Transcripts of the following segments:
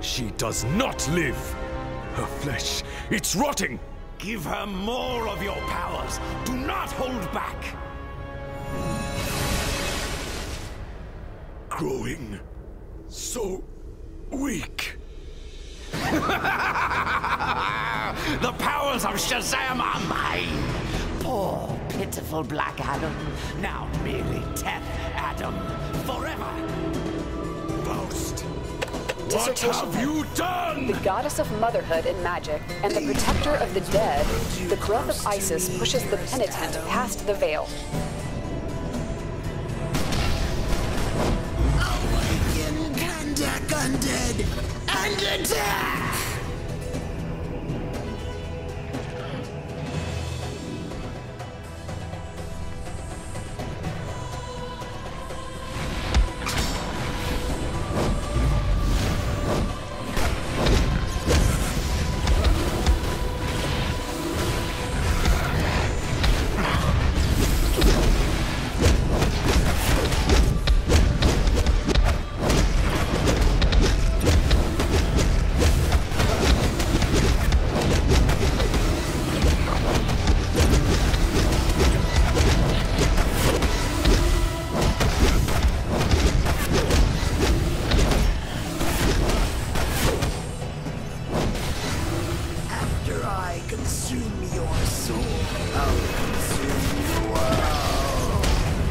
She does not live. Her flesh, it's rotting. Give her more of your powers. Do not hold back. Growing so weak. The powers of Shazam are mine. Poor, pitiful Black Adam. Now merely Death Adam. Forever. Faust, what Dissertation. have you done? The goddess of motherhood and magic, and the protector of the dead, the growth of Isis pushes the penitent past the veil. Awaken, Kandak Undead, and attack! Consume your soul. I'll consume the world.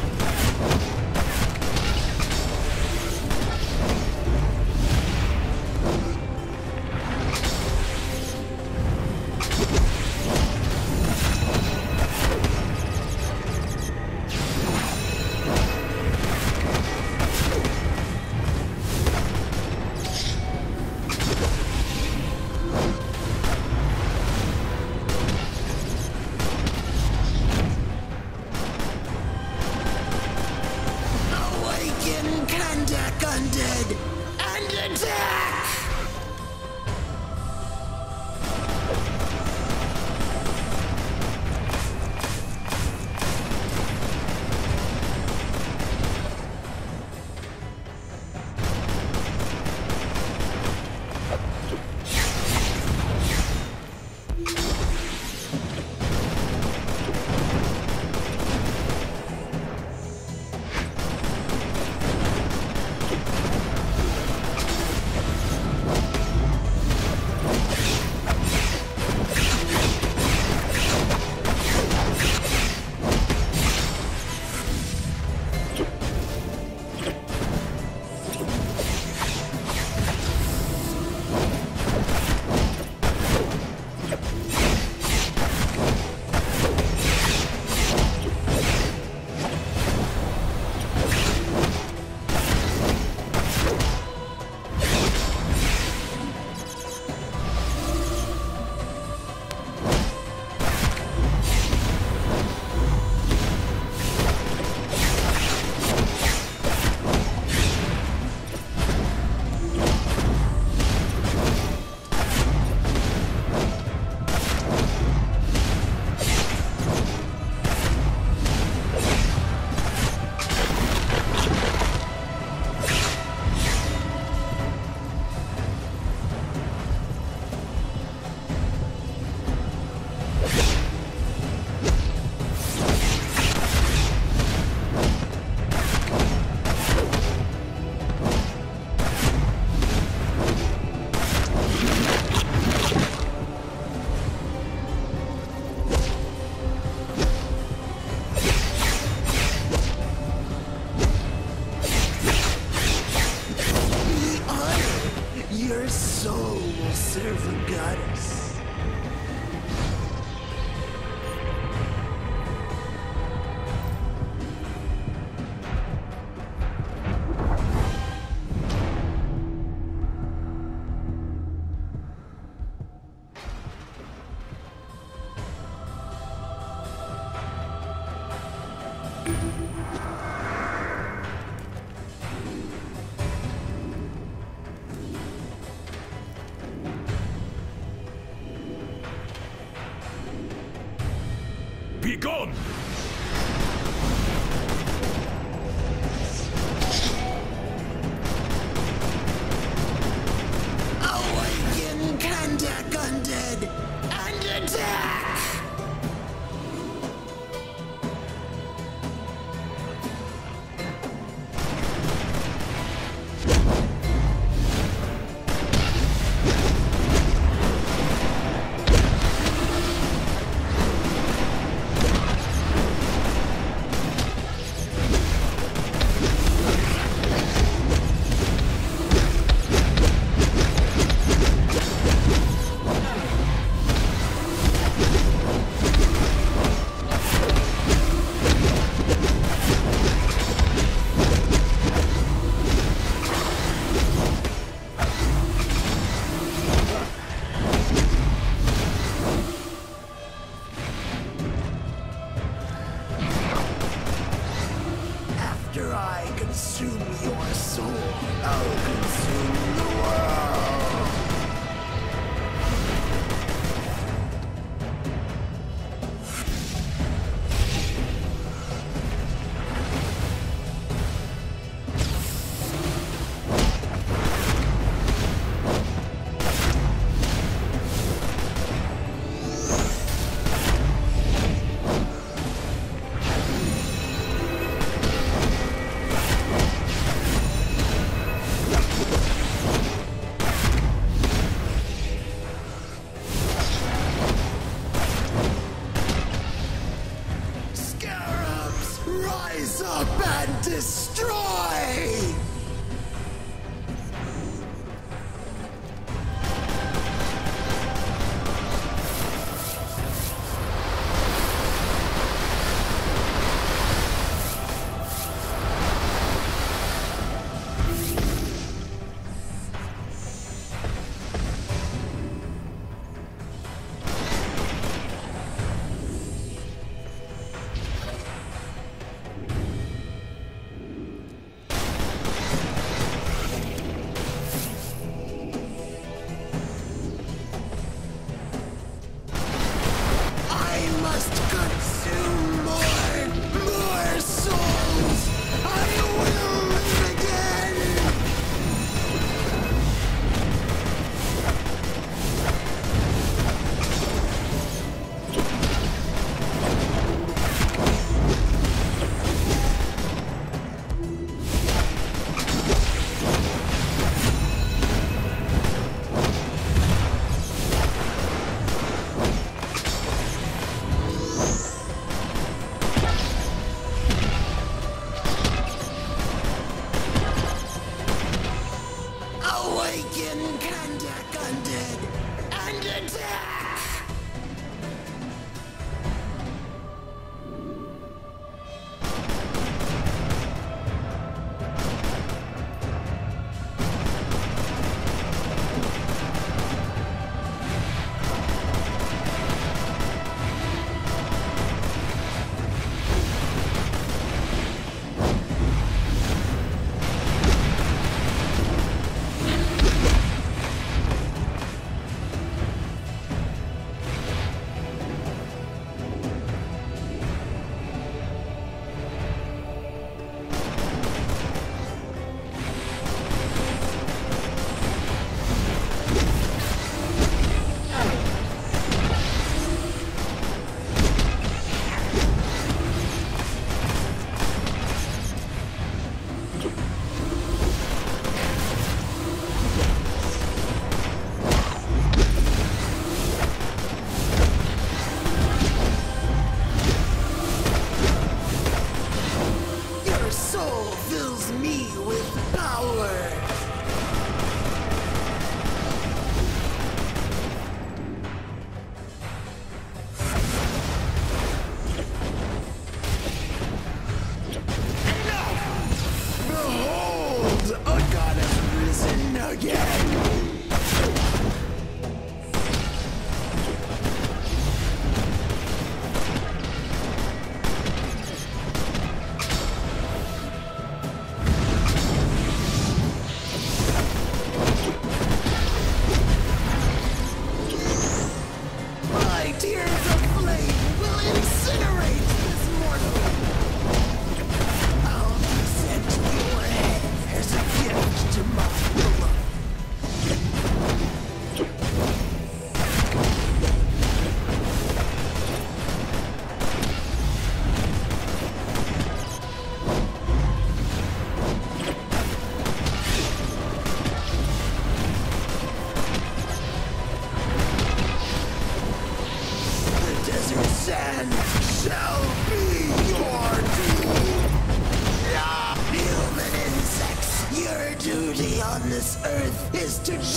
Kandak Undead, and attack! Your soul will serve the goddess. Be gone!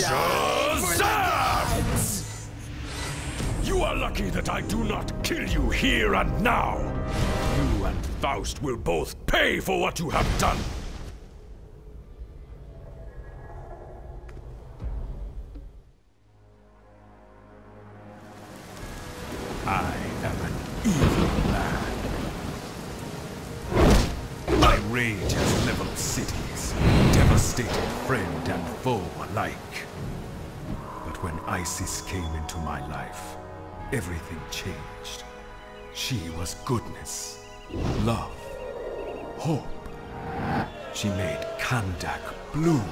Shazam! You are lucky that I do not kill you here and now. You and Faust will both pay for what you have done. I am an evil man. My rage has leveled cities, devastated friend and foe alike. But when Isis came into my life, everything changed. She was goodness, love, hope. She made Kandak bloom.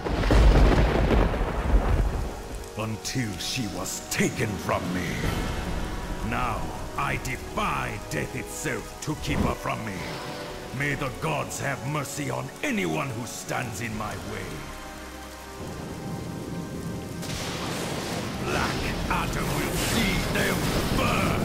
Until she was taken from me. Now, I defy death itself to keep her from me. May the gods have mercy on anyone who stands in my way. Black Adam will see them burn!